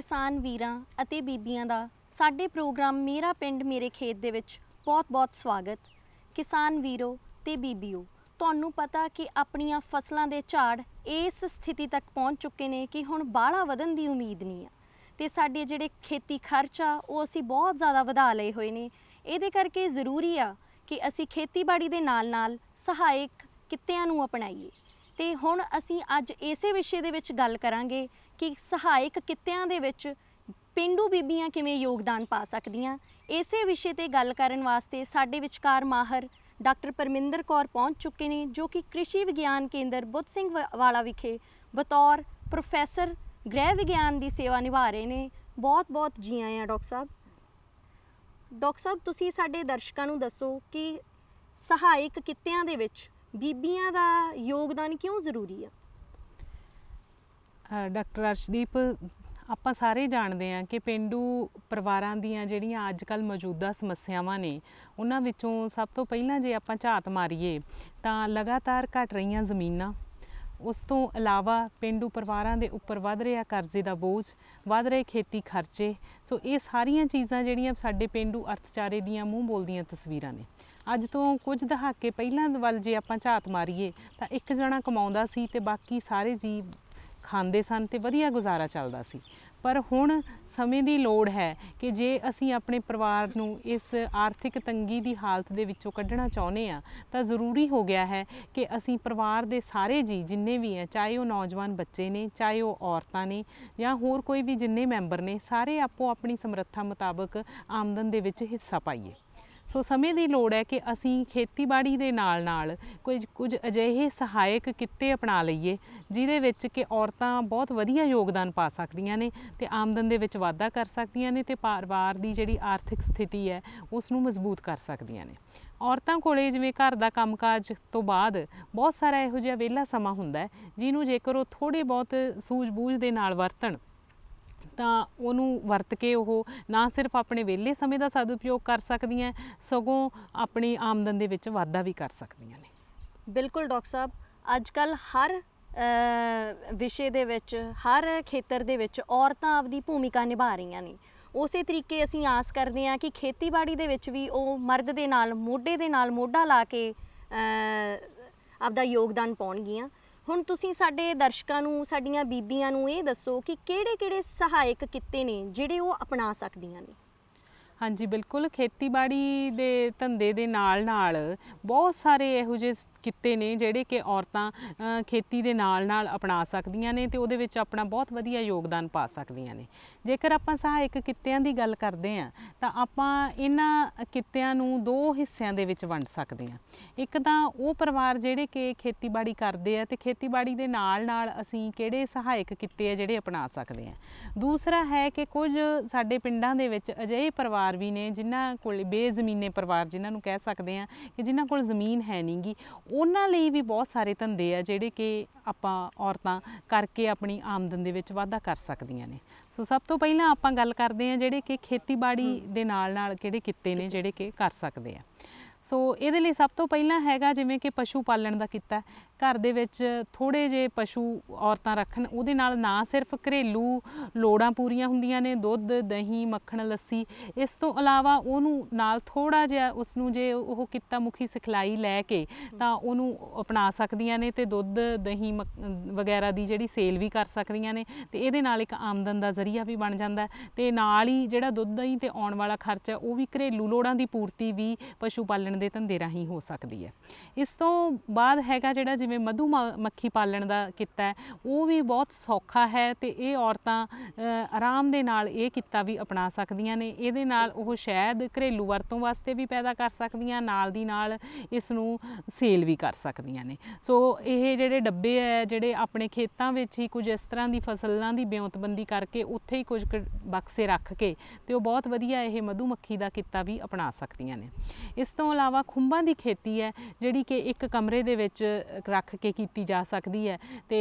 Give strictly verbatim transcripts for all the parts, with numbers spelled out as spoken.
किसान वीरां ਅਤੇ ਬੀਬੀਆਂ ਦਾ ਸਾਡੇ प्रोग्राम मेरा पिंड मेरे खेत ਦੇ ਵਿੱਚ बहुत बहुत स्वागत। किसान वीरो ਤੇ ਬੀਬੀਓ, ਤੁਹਾਨੂੰ ਪਤਾ कि ਆਪਣੀਆਂ ਫਸਲਾਂ ਦੇ ਝਾੜ ਇਸ ਸਥਿਤੀ ਤੱਕ ਪਹੁੰਚ ਚੁੱਕੇ ਨੇ ਕਿ ਹੁਣ ਬਾਹਲਾ ਵਧਣ ਦੀ ਉਮੀਦ ਨਹੀਂ ਆ ਤੇ ਸਾਡੇ ਜਿਹੜੇ ਖੇਤੀ ਖਰਚ ਆ ਉਹ ਅਸੀਂ ਬਹੁਤ ਜ਼ਿਆਦਾ ਵਧਾ ਲਏ ਹੋਏ ਨੇ। ਇਹਦੇ ਕਰਕੇ ਜ਼ਰੂਰੀ ਆ ਕਿ ਅਸੀਂ ਖੇਤੀਬਾੜੀ ਦੇ ਨਾਲ ਨਾਲ ਸਹਾਇਕ ਕਿੱਤਿਆਂ ਨੂੰ ਅਪਣਾਈਏ ਤੇ ਹੁਣ ਅਸੀਂ ਅੱਜ ਇਸੇ ਵਿਸ਼ੇ ਦੇ ਵਿੱਚ ਗੱਲ ਕਰਾਂਗੇ कि सहायक कित्तियां दे विच पेंडू बीबियां किवें योगदान पा सकदियां। इसे विषय ते गल करन वास्ते साडे विचकार माहर डॉक्टर परमिंदर कौर पहुंच चुके ने, जो कि कृषि विज्ञान केंद्र बुद्ध सिंह वाला विखे बतौर प्रोफैसर गृह विज्ञान की सेवा निभा रहे ने। बहुत बहुत जी आए डॉक्टर साहब। डॉक्टर साहब, तुसीं साडे दर्शकां नूं दसो कि सहायक कित्तियां दे विच बीबियां दा योगदान क्यों जरूरी है? डॉक्टर अर्शदीप, ਆਪਾਂ ਸਾਰੇ ਜਾਣਦੇ ਹਾਂ ਕਿ ਪੇਂਡੂ ਪਰਿਵਾਰਾਂ ਦੀਆਂ ਜਿਹੜੀਆਂ ਅੱਜ ਕੱਲ੍ਹ ਮੌਜੂਦਾ ਸਮੱਸਿਆਵਾਂ ਨੇ ਉਹਨਾਂ ਵਿੱਚੋਂ ਸਭ ਤੋਂ ਪਹਿਲਾਂ ਜੇ ਆਪਾਂ ਝਾਤ ਮਾਰੀਏ ਤਾਂ ਲਗਾਤਾਰ ਘਟ ਰਹੀਆਂ ਜ਼ਮੀਨਾਂ, ਉਸ ਤੋਂ ਇਲਾਵਾ ਪੇਂਡੂ ਪਰਿਵਾਰਾਂ ਦੇ ਉੱਪਰ ਵੱਧ ਰਿਹਾ ਕਰਜ਼ੇ ਦਾ ਬੋਝ, ਵੱਧ ਰਹੇ ਖੇਤੀ ਖਰਚੇ। ਸੋ ਇਹ ਸਾਰੀਆਂ ਚੀਜ਼ਾਂ ਜਿਹੜੀਆਂ ਸਾਡੇ ਪੇਂਡੂ ਅਰਥਚਾਰੇ ਦੀਆਂ ਮੂੰਹ ਬੋਲਦੀਆਂ ਤਸਵੀਰਾਂ ਨੇ। ਅੱਜ ਤੋਂ ਕੁਝ ਦਹਾਕੇ ਪਹਿਲਾਂ ਵੱਲ ਜੇ ਆਪਾਂ ਝਾਤ ਮਾਰੀਏ ਤਾਂ ਇੱਕ ਜਣਾ ਕਮਾਉਂਦਾ ਸੀ ਤੇ ਬਾਕੀ ਸਾਰੇ ਜੀ ਖਾਂਦੇ ਸਨ ਤੇ ਵਧੀਆ ਗੁਜ਼ਾਰਾ ਚੱਲਦਾ ਸੀ। ਪਰ ਹੁਣ ਸਮੇਂ ਦੀ ਲੋੜ ਹੈ ਕਿ ਜੇ ਅਸੀਂ ਆਪਣੇ ਪਰਿਵਾਰ ਨੂੰ ਇਸ ਆਰਥਿਕ ਤੰਗੀ ਦੀ ਹਾਲਤ ਦੇ ਵਿੱਚੋਂ ਕੱਢਣਾ ਚਾਹੁੰਦੇ ਹਾਂ ਤਾਂ ਜ਼ਰੂਰੀ ਹੋ ਗਿਆ ਹੈ ਕਿ ਅਸੀਂ ਪਰਿਵਾਰ ਦੇ ਸਾਰੇ ਜੀ ਜਿੰਨੇ ਵੀ ਹੈ, ਚਾਹੇ ਉਹ ਨੌਜਵਾਨ ਬੱਚੇ ਨੇ, ਚਾਹੇ ਉਹ ਔਰਤਾਂ ਨੇ ਜਾਂ ਹੋਰ ਕੋਈ ਵੀ ਜਿੰਨੇ ਮੈਂਬਰ ਨੇ, ਸਾਰੇ ਆਪੋ ਆਪਣੀ ਸਮਰੱਥਾ ਮੁਤਾਬਕ ਆਮਦਨ ਦੇ ਵਿੱਚ ਹਿੱਸਾ ਪਾਈਏ। ਸੋ ਸਮੇਂ ਦੀ ਲੋੜ ਹੈ ਕਿ ਅਸੀਂ ਖੇਤੀਬਾੜੀ ਦੇ ਨਾਲ ਨਾਲ ਕੁਝ ਕੁਝ ਅਜਿਹੇ ਸਹਾਇਕ ਕਿੱਤੇ ਅਪਣਾ ਲਈਏ ਜਿਹਦੇ ਵਿੱਚ ਕਿ ਔਰਤਾਂ ਬਹੁਤ ਵਧੀਆ ਯੋਗਦਾਨ ਪਾ ਸਕਦੀਆਂ ਨੇ ਤੇ ਆਮਦਨ ਦੇ ਵਿੱਚ ਵਾਧਾ ਕਰ ਸਕਦੀਆਂ ਨੇ ਤੇ ਪਰਿਵਾਰ ਦੀ ਜਿਹੜੀ ਆਰਥਿਕ ਸਥਿਤੀ ਹੈ ਉਸ ਨੂੰ ਮਜ਼ਬੂਤ ਕਰ ਸਕਦੀਆਂ ਨੇ। ਔਰਤਾਂ ਕੋਲੇ ਜਿਵੇਂ ਘਰ ਦਾ ਕੰਮਕਾਜ ਤੋਂ ਬਾਅਦ ਬਹੁਤ ਸਾਰਾ ਇਹੋ ਜਿਹਾ ਵਿਹਲਾ ਸਮਾਂ ਹੁੰਦਾ ਹੈ ਜਿਹਨੂੰ ਜੇਕਰ ਉਹ ਥੋੜ੍ਹੇ ਬਹੁਤ ਸੂਝ-ਬੂਝ ਦੇ ਨਾਲ ਵਰਤਣ ਤਾਂ ਉਹਨੂੰ ਵਰਤ ਕੇ ਉਹ ਨਾ ਸਿਰਫ ਆਪਣੇ ਵਿਹਲੇ ਸਮੇਂ ਦਾ ਸਦਉਪਯੋਗ ਕਰ ਸਕਦੀਆਂ, ਸਗੋਂ ਆਪਣੀ ਆਮਦਨ ਦੇ ਵਿੱਚ ਵਾਧਾ ਵੀ ਕਰ ਸਕਦੀਆਂ ਨੇ। ਬਿਲਕੁਲ ਡਾਕਟਰ ਸਾਹਿਬ, ਅੱਜ ਕੱਲ੍ਹ ਹਰ ਵਿਸ਼ੇ ਦੇ ਵਿੱਚ, ਹਰ ਖੇਤਰ ਦੇ ਵਿੱਚ ਔਰਤਾਂ ਆਪਦੀ ਭੂਮਿਕਾ ਨਿਭਾ ਰਹੀਆਂ ਨੇ। ਉਸੇ ਤਰੀਕੇ ਅਸੀਂ ਆਸ ਕਰਦੇ ਹਾਂ ਕਿ ਖੇਤੀਬਾੜੀ ਦੇ ਵਿੱਚ ਵੀ ਉਹ ਮਰਦ ਦੇ ਨਾਲ ਮੋਢੇ ਦੇ ਨਾਲ ਮੋਢਾ ਲਾ ਕੇ ਆਪਦਾ ਯੋਗਦਾਨ ਪਾਉਣਗੀਆਂ। ਹੁਣ ਤੁਸੀਂ ਸਾਡੇ ਦਰਸ਼ਕਾਂ ਨੂੰ, ਸਾਡੀਆਂ ਬੀਬੀਆਂ ਨੂੰ ਇਹ ਦੱਸੋ ਕਿ ਕਿਹੜੇ-ਕਿਹੜੇ ਸਹਾਇਕ ਕਿੱਤੇ ਨੇ ਜਿਹੜੇ ਉਹ ਅਪਣਾ ਸਕਦੀਆਂ ਨੇ? ਹਾਂਜੀ ਬਿਲਕੁਲ, ਖੇਤੀਬਾੜੀ ਦੇ ਧੰਦੇ ਦੇ ਨਾਲ ਨਾਲ ਬਹੁਤ ਸਾਰੇ ਇਹੋ ਜਿਹੇ ਕਿੱਤੇ ਨੇ ਜਿਹੜੇ ਕਿ ਔਰਤਾਂ ਖੇਤੀ ਦੇ ਨਾਲ ਨਾਲ ਅਪਣਾ ਸਕਦੀਆਂ ਨੇ ਤੇ ਉਹਦੇ ਵਿੱਚ ਆਪਣਾ ਬਹੁਤ ਵਧੀਆ ਯੋਗਦਾਨ ਪਾ ਸਕਦੀਆਂ ਨੇ। ਜੇਕਰ ਆਪਾਂ ਸਹਾਇਕ ਕਿੱਤਿਆਂ ਦੀ ਗੱਲ ਕਰਦੇ ਹਾਂ ਤਾਂ ਆਪਾਂ ਇਹਨਾਂ ਕਿੱਤਿਆਂ ਨੂੰ ਦੋ ਹਿੱਸਿਆਂ ਦੇ ਵਿੱਚ ਵੰਡ ਸਕਦੇ ਹਾਂ। ਇੱਕ ਤਾਂ ਉਹ ਪਰਿਵਾਰ ਜਿਹੜੇ ਕਿ ਖੇਤੀਬਾੜੀ ਕਰਦੇ ਆ ਤੇ ਖੇਤੀਬਾੜੀ ਦੇ ਨਾਲ ਨਾਲ ਅਸੀਂ ਕਿਹੜੇ ਸਹਾਇਕ ਕਿੱਤੇ ਆ ਜਿਹੜੇ ਅਪਣਾ ਸਕਦੇ ਹਾਂ। ਦੂਸਰਾ ਹੈ ਕਿ ਕੁਝ ਸਾਡੇ ਪਿੰਡਾਂ ਦੇ ਵਿੱਚ ਅਜਿਹੇ ਪਰਿਵਾਰ ਵੀ ਨੇ ਜਿਨ੍ਹਾਂ ਕੋਲ ਬੇਜ਼ਮੀਨੇ ਪਰਿਵਾਰ ਜਿਹਨਾਂ ਨੂੰ ਕਹਿ ਸਕਦੇ ਹਾਂ ਕਿ ਜਿਨ੍ਹਾਂ ਕੋਲ ਜ਼ਮੀਨ ਹੈ ਨਹੀਂ ਗੀ, ਉਹਨਾਂ ਲਈ ਵੀ ਬਹੁਤ ਸਾਰੇ ਧੰਦੇ ਆ ਜਿਹੜੇ ਕਿ ਆਪਾਂ ਔਰਤਾਂ ਕਰਕੇ ਆਪਣੀ ਆਮਦਨ ਦੇ ਵਿੱਚ ਵਾਧਾ ਕਰ ਸਕਦੀਆਂ ਨੇ। ਸੋ ਸਭ ਤੋਂ ਪਹਿਲਾਂ ਆਪਾਂ ਗੱਲ ਕਰਦੇ ਹਾਂ ਜਿਹੜੇ ਕਿ ਖੇਤੀਬਾੜੀ ਦੇ ਨਾਲ ਨਾਲ ਕਿਹੜੇ ਕਿੱਤੇ ਨੇ ਜਿਹੜੇ ਕਿ ਕਰ ਸਕਦੇ ਆ। ਸੋ ਇਹਦੇ ਲਈ ਸਭ ਤੋਂ ਪਹਿਲਾਂ ਹੈਗਾ ਜਿਵੇਂ ਕਿ ਪਸ਼ੂ ਪਾਲਣ ਦਾ ਕਿੱਤਾ। ਘਰ ਦੇ ਵਿੱਚ ਥੋੜ੍ਹੇ ਜਿਹੇ ਪਸ਼ੂ ਔਰਤਾਂ ਰੱਖਣ, ਉਹਦੇ ਨਾਲ ਨਾ ਸਿਰਫ ਘਰੇਲੂ ਲੋੜਾਂ ਪੂਰੀਆਂ ਹੁੰਦੀਆਂ ਨੇ, ਦੁੱਧ, ਦਹੀਂ, ਮੱਖਣ, ਲੱਸੀ, ਇਸ ਤੋਂ ਇਲਾਵਾ ਉਹਨੂੰ ਨਾਲ ਥੋੜ੍ਹਾ ਜਿਹਾ ਉਸਨੂੰ ਜੇ ਉਹ ਕਿੱਤਾ ਮੁਖੀ ਸਿਖਲਾਈ ਲੈ ਕੇ ਤਾਂ ਉਹਨੂੰ ਅਪਣਾ ਸਕਦੀਆਂ ਨੇ ਤੇ ਦੁੱਧ, ਦਹੀਂ ਮੱਖ ਵਗੈਰਾ ਦੀ ਜਿਹੜੀ ਸੇਲ ਵੀ ਕਰ ਸਕਦੀਆਂ ਨੇ ਤੇ ਇਹਦੇ ਨਾਲ ਇੱਕ ਆਮਦਨ ਦਾ ਜ਼ਰੀਆ ਵੀ ਬਣ ਜਾਂਦਾ ਤੇ ਨਾਲ ਹੀ ਜਿਹੜਾ ਦੁੱਧ, ਦਹੀਂ ਤੇ ਆਉਣ ਵਾਲਾ ਖਰਚਾ ਉਹ ਵੀ ਘਰੇਲੂ ਲੋੜਾਂ ਦੀ ਪੂਰਤੀ ਵੀ ਪਸ਼ੂ ਪਾਲਣ ਦੇ ਧੰਦੇ ਰਾਹੀਂ ਹੋ ਸਕਦੀ ਹੈ। ਇਸ ਤੋਂ ਬਾਅਦ ਹੈਗਾ ਜਿਹੜਾ ਜਿਵੇਂ ਮਧੂ ਮੱਖੀ ਪਾਲਣ ਦਾ ਕਿੱਤਾ ਹੈ, ਉਹ ਵੀ ਬਹੁਤ ਸੌਖਾ ਹੈ ਤੇ ਇਹ ਔਰਤਾਂ ਆਰਾਮ ਦੇ ਨਾਲ ਇਹ ਕਿੱਤਾ ਵੀ ਅਪਣਾ ਸਕਦੀਆਂ ਨੇ। ਇਹਦੇ ਨਾਲ ਉਹ ਸ਼ਹਿਦ ਘਰੇਲੂ ਵਰਤੋਂ ਵਾਸਤੇ ਵੀ ਪੈਦਾ ਕਰ ਸਕਦੀਆਂ, ਨਾਲ ਦੀ ਨਾਲ ਇਸ ਨੂੰ ਸੇਲ ਵੀ ਕਰ ਸਕਦੀਆਂ ਨੇ। ਸੋ ਇਹ ਜਿਹੜੇ ਡੱਬੇ ਹੈ ਜਿਹੜੇ ਆਪਣੇ ਖੇਤਾਂ ਵਿੱਚ ਹੀ ਕੁਝ ਇਸ ਤਰ੍ਹਾਂ ਦੀ ਫਸਲਾਂ ਦੀ ਬਿਉਂਤਬੰਦੀ ਕਰਕੇ ਉੱਥੇ ਹੀ ਕੁਝ ਬਕਸੇ ਰੱਖ ਕੇ ਤੇ ਉਹ ਬਹੁਤ ਵਧੀਆ ਇਹ ਮਧੂ ਮੱਖੀ ਦਾ ਕਿੱਤਾ ਵੀ ਅਪਣਾ ਸਕਦੀਆਂ ਨੇ। ਇਸ ਤੋਂ ਇਲਾਵਾ ਇਲਾਵਾ ਖੁੰਬਾਂ ਦੀ ਖੇਤੀ ਹੈ ਜਿਹੜੀ ਕਿ ਇੱਕ ਕਮਰੇ ਦੇ ਵਿੱਚ ਰੱਖ ਕੇ ਕੀਤੀ ਜਾ ਸਕਦੀ ਹੈ ਤੇ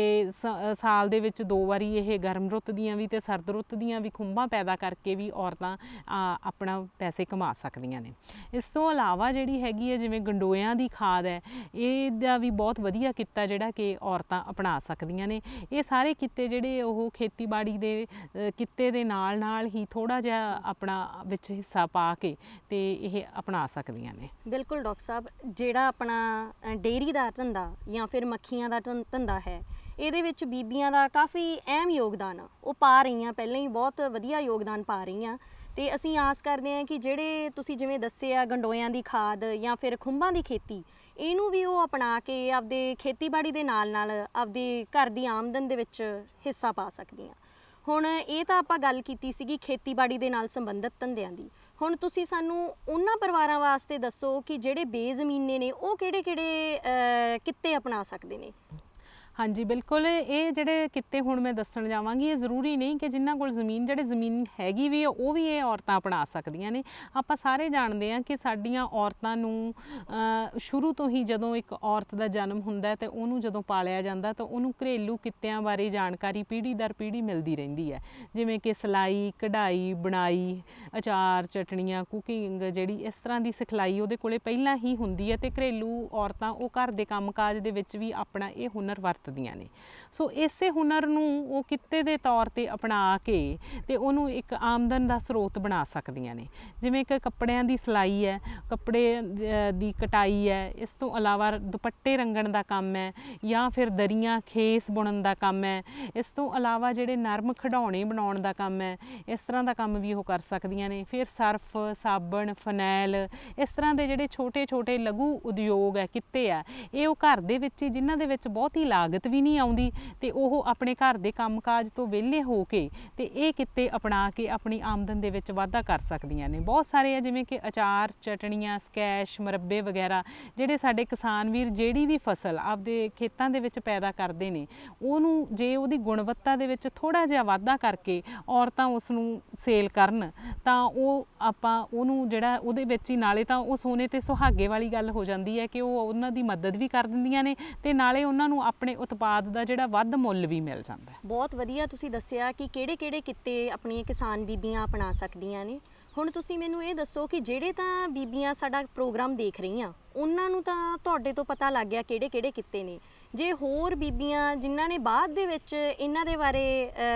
ਸਾਲ ਦੇ ਵਿੱਚ ਦੋ ਵਾਰੀ ਇਹ ਗਰਮ ਰੁੱਤ ਦੀਆਂ ਵੀ ਤੇ ਸਰਦ ਰੁੱਤ ਦੀਆਂ ਵੀ ਖੁੰਬਾਂ ਪੈਦਾ ਕਰਕੇ ਵੀ ਔਰਤਾਂ ਆਪਣਾ ਪੈਸੇ ਕਮਾ ਸਕਦੀਆਂ ਨੇ। ਇਸ ਤੋਂ ਇਲਾਵਾ ਜਿਹੜੀ ਹੈਗੀ ਹੈ ਜਿਵੇਂ ਗੰਡੋਇਆਂ ਦੀ ਖਾਦ ਹੈ, ਇਹਦਾ ਵੀ ਬਹੁਤ ਵਧੀਆ ਕਿੱਤਾ ਜਿਹੜਾ ਕਿ ਔਰਤਾਂ ਅਪਣਾ ਸਕਦੀਆਂ ਨੇ। ਇਹ ਸਾਰੇ ਕਿੱਤੇ ਜਿਹੜੇ ਉਹ ਖੇਤੀਬਾੜੀ ਦੇ ਕਿੱਤੇ ਦੇ ਨਾਲ ਨਾਲ ਹੀ ਥੋੜ੍ਹਾ ਜਿਹਾ ਆਪਣਾ ਵਿੱਚ ਹਿੱਸਾ ਪਾ ਕੇ ਤੇ ਇਹ ਅਪਣਾ ਸਕਦੀਆਂ ਨੇ। ਬਿਲਕੁਲ ਡਾਕਟਰ ਸਾਹਿਬ, ਜਿਹੜਾ ਆਪਣਾ ਡੇਅਰੀ ਦਾ ਧੰਦਾ ਜਾਂ ਫਿਰ ਮੱਖੀਆਂ ਦਾ ਧੰਦਾ ਹੈ, ਇਹਦੇ ਵਿੱਚ ਬੀਬੀਆਂ ਦਾ ਕਾਫੀ ਅਹਿਮ ਯੋਗਦਾਨ ਆ, ਉਹ ਪਾ ਰਹੀਆਂ, ਪਹਿਲਾਂ ਹੀ ਬਹੁਤ ਵਧੀਆ ਯੋਗਦਾਨ ਪਾ ਰਹੀਆਂ। ਤੇ ਅਸੀਂ ਆਸ ਕਰਦੇ ਹਾਂ ਕਿ ਜਿਹੜੇ ਤੁਸੀਂ ਜਿਵੇਂ ਦੱਸਿਆ ਗੰਡੋਇਆਂ ਦੀ ਖਾਦ ਜਾਂ ਫਿਰ ਖੁੰਬਾਂ ਦੀ ਖੇਤੀ, ਇਹਨੂੰ ਵੀ ਉਹ ਅਪਣਾ ਕੇ ਆਪਦੇ ਖੇਤੀਬਾੜੀ ਦੇ ਨਾਲ ਨਾਲ ਆਪਦੇ ਘਰ ਦੀ ਆਮਦਨ ਦੇ ਵਿੱਚ ਹਿੱਸਾ ਪਾ ਸਕਦੀਆਂ। ਹੁਣ ਇਹ ਤਾਂ ਆਪਾਂ ਗੱਲ ਕੀਤੀ ਸੀਗੀ ਖੇਤੀਬਾੜੀ ਦੇ ਨਾਲ ਸੰਬੰਧਿਤ ਧੰਦਿਆਂ ਦੀ। ਹੁਣ ਤੁਸੀਂ ਸਾਨੂੰ ਉਹਨਾਂ ਪਰਿਵਾਰਾਂ ਵਾਸਤੇ ਦੱਸੋ ਕਿ ਜਿਹੜੇ ਬੇਜ਼ਮੀਨੇ ਨੇ ਉਹ ਕਿਹੜੇ ਕਿਹੜੇ ਕਿੱਤੇ ਅਪਣਾ ਸਕਦੇ ਨੇ। ਹਾਂਜੀ ਬਿਲਕੁਲ, ਇਹ ਜਿਹੜੇ ਕਿੱਤੇ ਹੁਣ ਮੈਂ ਦੱਸਣ ਜਾਵਾਂਗੀ ਇਹ ਜ਼ਰੂਰੀ ਨਹੀਂ ਕਿ ਜਿਨ੍ਹਾਂ ਕੋਲ ਜ਼ਮੀਨ ਜਿਹੜੇ ਜ਼ਮੀਨ ਹੈਗੀ ਵੀ ਉਹ ਵੀ ਇਹ ਔਰਤਾਂ ਅਪਣਾ ਸਕਦੀਆਂ ਨੇ। ਆਪਾਂ ਸਾਰੇ ਜਾਣਦੇ ਹਾਂ ਕਿ ਸਾਡੀਆਂ ਔਰਤਾਂ ਨੂੰ ਸ਼ੁਰੂ ਤੋਂ ਹੀ ਜਦੋਂ ਇੱਕ ਔਰਤ ਦਾ ਜਨਮ ਹੁੰਦਾ ਤੇ ਉਹਨੂੰ ਜਦੋਂ ਪਾਲਿਆ ਜਾਂਦਾ ਤਾਂ ਉਹਨੂੰ ਘਰੇਲੂ ਕਿੱਤਿਆਂ ਬਾਰੇ ਜਾਣਕਾਰੀ ਪੀੜ੍ਹੀ ਦਰ ਪੀੜ੍ਹੀ ਮਿਲਦੀ ਰਹਿੰਦੀ ਹੈ, ਜਿਵੇਂ ਕਿ ਸਿਲਾਈ, ਕਢਾਈ, ਬੁਣਾਈ, ਅਚਾਰ, ਚਟਣੀਆਂ, ਕੁਕਿੰਗ, ਜਿਹੜੀ ਇਸ ਤਰ੍ਹਾਂ ਦੀ ਸਿਖਲਾਈ ਉਹਦੇ ਕੋਲੇ ਪਹਿਲਾਂ ਹੀ ਹੁੰਦੀ ਹੈ ਤੇ ਘਰੇਲੂ ਔਰਤਾਂ ਉਹ ਘਰ ਦੇ ਕੰਮਕਾਜ ਦੇ ਵਿੱਚ ਵੀ ਆਪਣਾ ਇਹ ਹੁਨਰ ਵਰਤ ਦੀਆਂ ਨੇ। ਸੋ ਇਸੇ ਹੁਨਰ ਨੂੰ ਉਹ ਕਿੱਤੇ ਦੇ ਤੌਰ ਤੇ ਅਪਣਾ ਕੇ ਤੇ ਉਹਨੂੰ ਇੱਕ ਆਮਦਨ ਦਾ ਸਰੋਤ ਬਣਾ ਸਕਦੀਆਂ ਨੇ। ਜਿਵੇਂ ਕਿ ਕੱਪੜਿਆਂ ਦੀ ਸਿਲਾਈ ਹੈ, ਕੱਪੜੇ ਦੀ ਕਟਾਈ ਹੈ, ਇਸ ਤੋਂ ਇਲਾਵਾ ਦੁਪੱਟੇ ਰੰਗਣ ਦਾ ਕੰਮ ਹੈ ਜਾਂ ਫਿਰ ਦਰੀਆਂ ਖੇਸ ਬੁਣਨ ਦਾ ਕੰਮ ਹੈ। ਇਸ ਤੋਂ ਇਲਾਵਾ ਜਿਹੜੇ ਨਰਮ ਖਿਡੌਣੇ ਬਣਾਉਣ ਦਾ ਕੰਮ ਹੈ, ਇਸ ਤਰ੍ਹਾਂ ਦਾ ਕੰਮ ਵੀ ਉਹ ਕਰ ਸਕਦੀਆਂ ਨੇ। ਫਿਰ ਸਰਫ, ਸਾਬਣ, ਫਨੈਲ, ਇਸ ਤਰ੍ਹਾਂ ਦੇ ਜਿਹੜੇ ਛੋਟੇ ਛੋਟੇ ਲਘੂ ਉਦਯੋਗ ਹੈ, ਕਿੱਤੇ ਆ, ਇਹ ਉਹ ਘਰ ਦੇ ਵਿੱਚ ਹੀ ਜਿਨ੍ਹਾਂ ਦੇ ਵਿੱਚ ਬਹੁਤੀ ਲਾਗਤ ਵੀ ਨਹੀਂ ਆਉਂਦੀ ਤੇ ਉਹ ਆਪਣੇ ਘਰ ਦੇ ਕੰਮਕਾਜ ਤੋਂ ਵਿਹਲੇ ਹੋ ਕੇ ਤੇ ਇਹ ਕਿੱਤੇ ਅਪਣਾ ਕੇ ਆਪਣੀ ਆਮਦਨ ਦੇ ਵਿੱਚ ਵਾਧਾ ਕਰ ਸਕਦੀਆਂ ਨੇ। ਬਹੁਤ ਸਾਰੇ ਆ ਜਿਵੇਂ ਕਿ ਅਚਾਰ, ਚਟਣੀਆਂ, ਸਕੈਸ਼, ਮੁਰੱਬੇ ਵਗੈਰਾ ਜਿਹੜੇ ਸਾਡੇ ਕਿਸਾਨ ਵੀਰ ਜਿਹੜੀ ਵੀ ਫਸਲ ਆਪਦੇ ਖੇਤਾਂ ਦੇ ਵਿੱਚ ਪੈਦਾ ਕਰਦੇ ਨੇ, ਉਹਨੂੰ ਜੇ ਉਹਦੀ ਗੁਣਵੱਤਾ ਦੇ ਵਿੱਚ ਥੋੜ੍ਹਾ ਜਿਹਾ ਵਾਧਾ ਕਰਕੇ ਔਰਤਾਂ ਉਸ ਨੂੰ ਸੇਲ ਕਰਨ ਤਾਂ ਉਹ ਆਪਾਂ ਉਹਨੂੰ ਜਿਹੜਾ ਉਹਦੇ ਵਿੱਚ ਹੀ ਨਾਲੇ ਤਾਂ ਉਹ ਸੋਨੇ ਤੇ ਸੁਹਾਗੇ ਵਾਲੀ ਗੱਲ ਹੋ ਜਾਂਦੀ ਹੈ ਕਿ ਉਹ ਉਹਨਾਂ ਦੀ ਮਦਦ ਵੀ ਕਰ ਦਿੰਦੀਆਂ ਨੇ ਤੇ ਨਾਲੇ ਉਹਨਾਂ ਨੂੰ ਆਪਣੇ ਉਤਪਾਦ ਦਾ ਜਿਹੜਾ ਵੱਧ ਮੁੱਲ ਵੀ ਮਿਲ ਜਾਂਦਾ। ਬਹੁਤ ਵਧੀਆ ਤੁਸੀਂ ਦੱਸਿਆ ਕਿ ਕਿਹੜੇ ਕਿਹੜੇ ਕਿੱਤੇ ਆਪਣੀਆਂ ਕਿਸਾਨ ਬੀਬੀਆਂ ਅਪਣਾ ਸਕਦੀਆਂ ਨੇ। ਹੁਣ ਤੁਸੀਂ ਮੈਨੂੰ ਇਹ ਦੱਸੋ ਕਿ ਜਿਹੜੇ ਤਾਂ ਬੀਬੀਆਂ ਸਾਡਾ ਪ੍ਰੋਗਰਾਮ ਦੇਖ ਰਹੀਆਂ ਉਹਨਾਂ ਨੂੰ ਤਾਂ ਤੁਹਾਡੇ ਤੋਂ ਪਤਾ ਲੱਗ ਗਿਆ ਕਿਹੜੇ ਕਿਹੜੇ ਕਿੱਤੇ ਨੇ। ਜੇ ਹੋਰ ਬੀਬੀਆਂ ਜਿਨ੍ਹਾਂ ਨੇ ਬਾਅਦ ਦੇ ਵਿੱਚ ਇਹਨਾਂ ਦੇ ਬਾਰੇ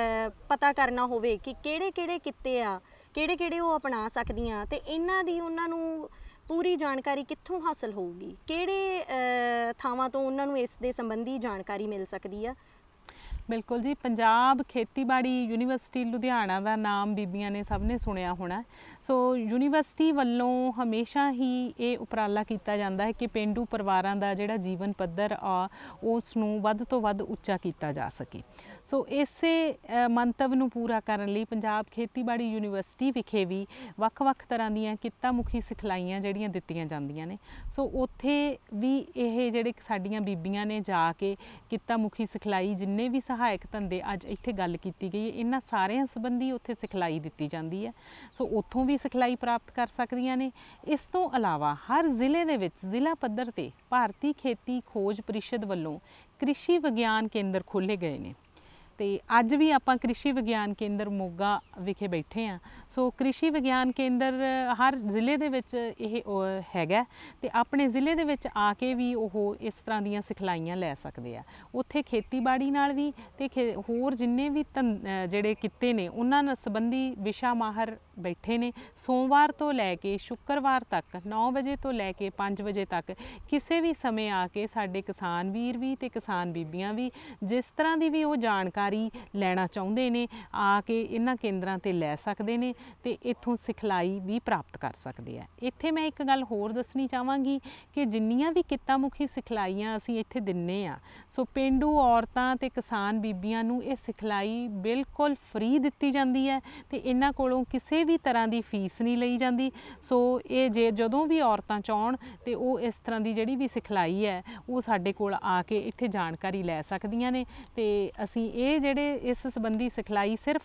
ਪਤਾ ਕਰਨਾ ਹੋਵੇ ਕਿ ਕਿਹੜੇ ਕਿਹੜੇ ਕਿੱਤੇ ਆ, ਕਿਹੜੇ ਕਿਹੜੇ ਉਹ ਅਪਣਾ ਸਕਦੀਆਂ ਤੇ ਇਹਨਾਂ ਦੀ ਉਹਨਾਂ ਨੂੰ ਪੂਰੀ ਜਾਣਕਾਰੀ ਕਿੱਥੋਂ ਹਾਸਲ ਹੋਊਗੀ, ਕਿਹੜੇ ਥਾਵਾਂ ਤੋਂ ਉਹਨਾਂ ਨੂੰ ਇਸ ਦੇ ਸੰਬੰਧੀ ਜਾਣਕਾਰੀ ਮਿਲ ਸਕਦੀ ਆ? ਬਿਲਕੁਲ ਜੀ, ਪੰਜਾਬ ਖੇਤੀਬਾੜੀ ਯੂਨੀਵਰਸਿਟੀ ਲੁਧਿਆਣਾ ਦਾ ਨਾਮ ਬੀਬੀਆਂ ਨੇ ਸਭ ਨੇ ਸੁਣਿਆ ਹੋਣਾ। ਸੋ ਯੂਨੀਵਰਸਿਟੀ ਵੱਲੋਂ ਹਮੇਸ਼ਾ ਹੀ ਇਹ ਉਪਰਾਲਾ ਕੀਤਾ ਜਾਂਦਾ ਹੈ ਕਿ ਪੇਂਡੂ ਪਰਿਵਾਰਾਂ ਦਾ ਜਿਹੜਾ ਜੀਵਨ ਪੱਧਰ ਆ ਉਸ ਨੂੰ ਵੱਧ ਤੋਂ ਵੱਧ ਉੱਚਾ ਕੀਤਾ ਜਾ ਸਕੇ। ਸੋ ਇਸੇ ਮੰਤਵ ਨੂੰ ਪੂਰਾ ਕਰਨ ਲਈ ਪੰਜਾਬ ਖੇਤੀਬਾੜੀ ਯੂਨੀਵਰਸਿਟੀ ਵਿਖੇ ਵੀ ਵੱਖ-ਵੱਖ ਤਰ੍ਹਾਂ ਦੀਆਂ ਕਿੱਤਾ ਮੁਖੀ ਸਿਖਲਾਈਆਂ ਜਿਹੜੀਆਂ ਦਿੱਤੀਆਂ ਜਾਂਦੀਆਂ ਨੇ। ਸੋ ਉੱਥੇ ਵੀ ਇਹ ਜਿਹੜੇ ਸਾਡੀਆਂ ਬੀਬੀਆਂ ਨੇ ਜਾ ਕੇ ਕਿੱਤਾ ਮੁਖੀ ਸਿਖਲਾਈ ਜਿੰਨੇ ਵੀ ਸਹਾਇਕ ਧੰਦੇ ਅੱਜ ਇੱਥੇ ਗੱਲ ਕੀਤੀ ਗਈ ਹੈ ਇਹਨਾਂ ਸਾਰਿਆਂ ਸੰਬੰਧੀ ਉੱਥੇ ਸਿਖਲਾਈ ਦਿੱਤੀ ਜਾਂਦੀ ਹੈ। ਸੋ ਉੱਥੋਂ ਵੀ ਸਿਖਲਾਈ ਪ੍ਰਾਪਤ ਕਰ ਸਕਦੀਆਂ ਨੇ। ਇਸ ਤੋਂ ਇਲਾਵਾ ਹਰ ਜ਼ਿਲ੍ਹੇ ਦੇ ਵਿੱਚ ਜ਼ਿਲ੍ਹਾ ਪੱਧਰ ਤੇ ਭਾਰਤੀ ਖੇਤੀ ਖੋਜ ਪ੍ਰੀਸ਼ਦ ਵੱਲੋਂ ਕ੍ਰਿਸ਼ੀ ਵਿਗਿਆਨ ਕੇਂਦਰ ਖੋਲ੍ਹੇ ਗਏ ਨੇ ਤੇ ਅੱਜ ਵੀ ਆਪਾਂ ਕ੍ਰਿਸ਼ੀ ਵਿਗਿਆਨ ਕੇਂਦਰ ਮੋਗਾ ਵਿਖੇ ਬੈਠੇ ਹਾਂ। ਸੋ ਕ੍ਰਿਸ਼ੀ ਵਿਗਿਆਨ ਕੇਂਦਰ ਹਰ ਜ਼ਿਲ੍ਹੇ ਦੇ ਵਿੱਚ ਇਹ ਹੈਗਾ ਤੇ ਆਪਣੇ ਜ਼ਿਲ੍ਹੇ ਦੇ ਵਿੱਚ ਆ ਕੇ ਵੀ ਉਹ ਇਸ ਤਰ੍ਹਾਂ ਦੀਆਂ ਸਿਖਲਾਈਆਂ ਲੈ ਸਕਦੇ ਆ। ਉੱਥੇ ਖੇਤੀਬਾੜੀ ਨਾਲ ਵੀ ਤੇ ਖੇ ਹੋਰ ਜਿੰਨੇ ਵੀ ਧੰ ਜਿਹੜੇ ਕਿੱਤੇ ਨੇ ਉਹਨਾਂ ਨਾਲ ਸੰਬੰਧੀ ਵਿਸ਼ਾ ਮਾਹਰ ਬੈਠੇ ਨੇ। ਸੋਮਵਾਰ ਤੋਂ ਲੈ ਕੇ ਸ਼ੁੱਕਰਵਾਰ ਤੱਕ ਨੌ ਵਜੇ ਤੋਂ ਲੈ ਕੇ ਪੰਜ ਵਜੇ ਤੱਕ ਕਿਸੇ ਵੀ ਸਮੇਂ ਆ ਕੇ ਸਾਡੇ ਕਿਸਾਨ ਵੀਰ ਵੀ ਤੇ ਕਿਸਾਨ ਬੀਬੀਆਂ ਵੀ ਜਿਸ ਤਰ੍ਹਾਂ ਦੀ ਵੀ ਉਹ ਜਾਣਕਾਰੀ ਲੈਣਾ ਚਾਹੁੰਦੇ ਨੇ ਆ ਕੇ ਇਹਨਾਂ ਕੇਂਦਰਾਂ ਤੇ ਲੈ ਸਕਦੇ ਨੇ ਤੇ ਇੱਥੋਂ ਸਿਖਲਾਈ ਵੀ ਪ੍ਰਾਪਤ ਕਰ ਸਕਦੇ ਆ। ਇੱਥੇ ਮੈਂ ਇੱਕ ਗੱਲ ਹੋਰ ਦੱਸਣੀ ਚਾਹਾਂਗੀ ਕਿ ਜਿੰਨੀਆਂ ਵੀ ਕਿੱਤਾ ਮੁਖੀ ਸਿਖਲਾਈਆਂ ਅਸੀਂ ਇੱਥੇ ਦਿੰਨੇ ਆ, ਸੋ ਪੇਂਡੂ ਔਰਤਾਂ ਤੇ ਕਿਸਾਨ ਬੀਬੀਆਂ ਨੂੰ ਇਹ ਸਿਖਲਾਈ ਬਿਲਕੁਲ ਫ੍ਰੀ ਦਿੱਤੀ ਜਾਂਦੀ ਹੈ ਤੇ ਇਹਨਾਂ ਕੋਲੋਂ ਕਿਸੇ ਵੀ ਤਰ੍ਹਾਂ ਦੀ ਫੀਸ ਨਹੀਂ ਲਈ ਜਾਂਦੀ। ਸੋ ਇਹ ਜੇ ਜਦੋਂ ਵੀ ਔਰਤਾਂ ਚਾਹਣ ਤੇ ਉਹ ਇਸ ਤਰ੍ਹਾਂ ਦੀ ਜਿਹੜੀ ਵੀ ਸਿਖਲਾਈ ਹੈ ਉਹ ਸਾਡੇ ਕੋਲ ਆ ਕੇ ਇੱਥੇ ਜਾਣਕਾਰੀ ਲੈ ਸਕਦੀਆਂ ਨੇ ਤੇ ਅਸੀਂ ਇਹ ਜਿਹੜੇ ਇਸ ਸੰਬੰਧੀ ਸਿਖਲਾਈ ਸਿਰਫ